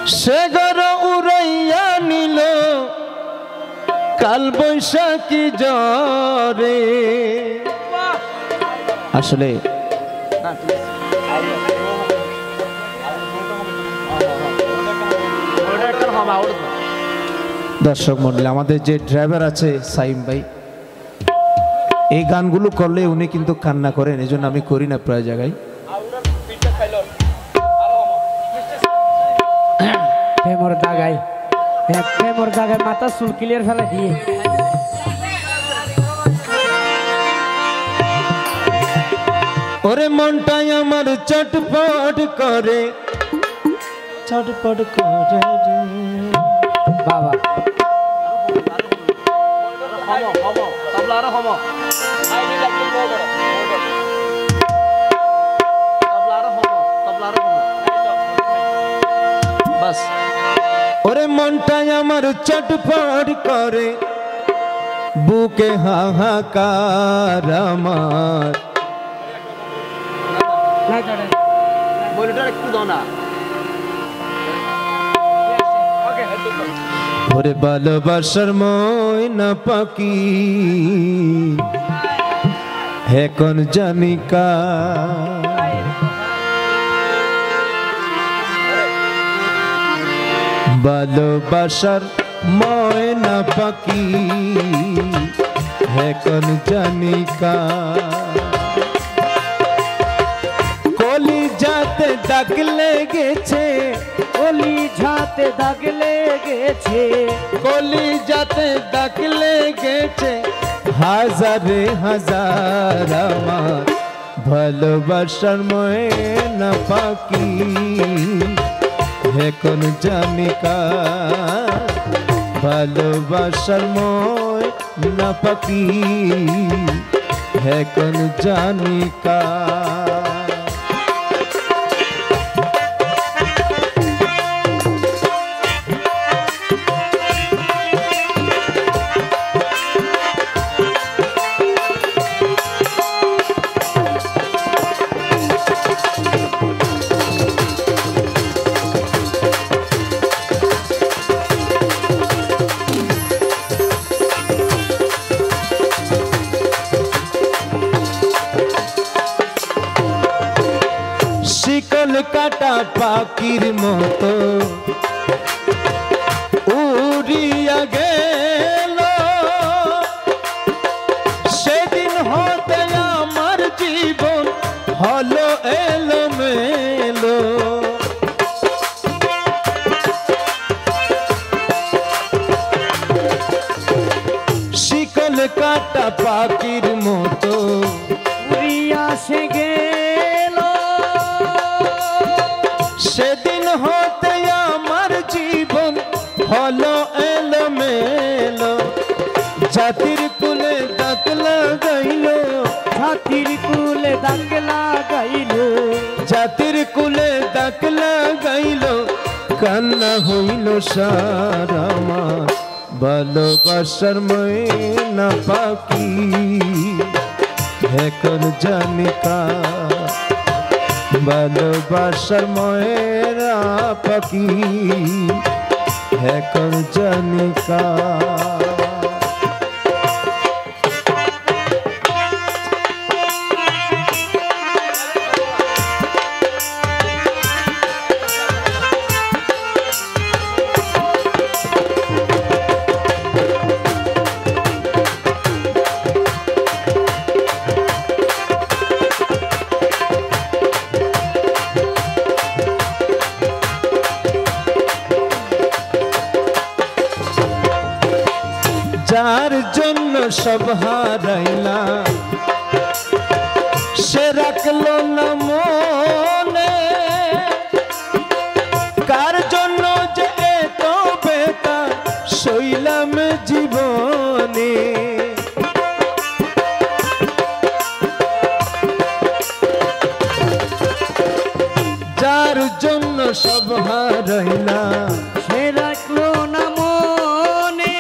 সে ঘর উড়াইয়া নিল কাল বৈশাখী জ্বরে। আসলে দর্শক মন্ডলী, আমাদের যে ড্রাইভার আছে সাইম ভাই, এই গানগুলো করলে উনি কিন্তু কান্না করেন, এই জন্য আমি করি না প্রায় জায়গায়। প্রেমর দাগাই প্রেমর দাগাই মাথা চুল ক্লিয়ার ফেলে দিয়ে ওরে মনটাই আমার চটপট করে, চটপট করে বাবা। ওরে মনটাই আমার চটপট করে, বুকে হাহাকার আমার। ওরে ভালোবাসার ময়না পাখি এখন জানি কার, ভালোবাসার ময়না পাখি এখন জানি কার। কলি যাতে দাগ লেগেছে, কলি ঝাতে দাগ লেগেছে, কলি যাতে দাগ লেগেছে, হাজারে হাজার আমার ভালোবাসার ময়না পাখি এখন জানি কার, ভালোবাসার ময়না পাখি এখন জানি কার। শিকল কাটা পাখির মতো উড়িয়া গেল, সেদিন হতে আমার জীবন হলো এলোমেলো। শিকল কাটা পাখির মতো উড়িয়া সে গেল, সেদিন হতে আমার জীবন হলো এলোমেলো। জাতির কুলে দাগ লাগাইল, ছাতির কুলে দাগ লাগাইল, জাতির কুলে দাগ লাগাইল, কান্না হইল সার আমার ভালোবাসার ময়না পাখি এখন জানি কার, ভালোবাসার ময়না পাখি এখন জানি কার। যার জন্য সব হারাইলাম সে রাখলো না মনে, কার জন্য যে এত বেতা সইলাম জীবনে। যার জন্য সব হারাইলাম সে রাখলো না মনে,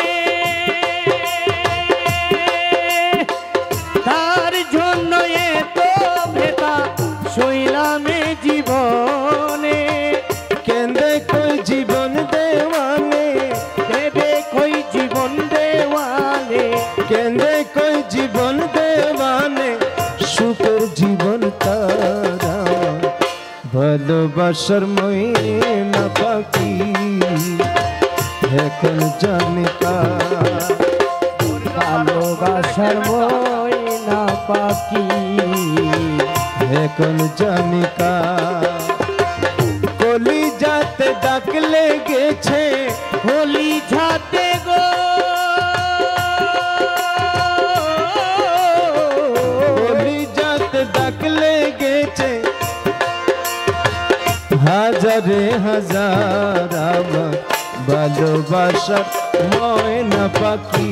তার জন্য এত ভেতা সইলামে জীবনে। কেন্দে কই জীবন ভালোবাসার ময়না পাখি এখন জানি কার ভালোবাসার ময়না পাখি এখন জানি কার কলি যাতে ডাক লেগেছে হোলি ঝাতে গো কলি যাতে ডাক লেগেছে হাজারে হাজার আমার ভালোবাসার ময়না পাখি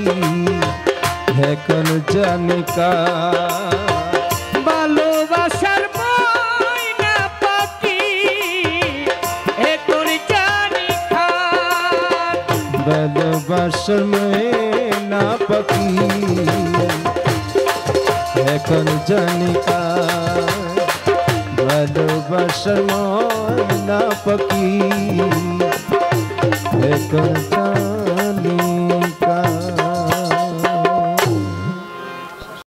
এখন জানি কার ভালোবাসার ময়না পাখি এখন জানি কার ভালোবাসার ময়না পাখি এখন জানি কার ভালোবাসার ময়না পাখি এখন